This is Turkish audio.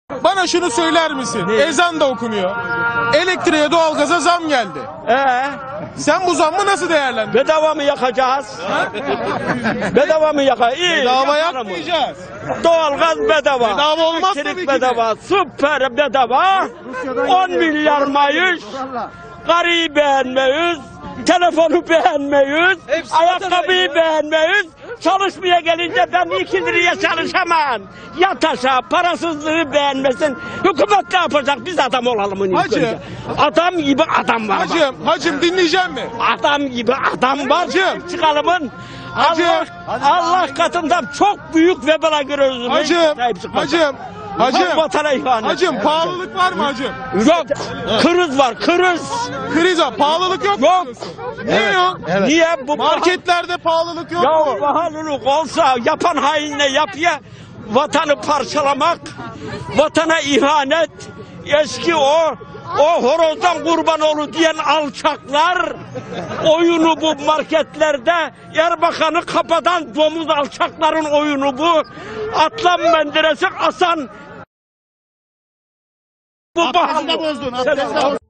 Bana şunu söyler misin? Ezan da okunuyor. Elektriğe, doğalgaza zam geldi. Sen bu zammı nasıl değerlendiriyorsun? Bedava mı yakacağız? Bedava mı yakacağız? Bedava yapmayacağız. Doğalgaz bedava. Bedava olmaz tabii Elektrik ki de. bedava. Süper bedava. 10 milyar maaş. Karıyı beğenmeyiz. Telefonu beğenmeyiz. Ayakkabıyı beğenmeyiz. Çalışmaya gelince ben 2 liraya çalışamam. Yat aşağı, parasızlığı beğenmesin. Hükümet ne yapacak? Biz adam olalım ilk Hacı. önce. Adam gibi adam var. bak. Hacım dinleyecek mi? Adam gibi adam var. Hacım. Çıkalımın. Hacım. Allah katından çok büyük vebala görüyoruz. Hacım pahalılık var mı hacım? Yok. Kriz var. Kriz var. Pahalılık yok mu Yok. diyorsun? Niye yok? Niye bu Marketlerde pahalılık yok Ya mu? pahalılık olsa yapan hainle yapıya vatanı parçalamak, vatana ihanet, eski o horozdan kurban olur diyen alçaklar oyunu bu marketlerde. Erbakan'ı kapatan domuz alçakların oyunu bu. Atlan Menderes'i asan bu pahalı. Bozdun.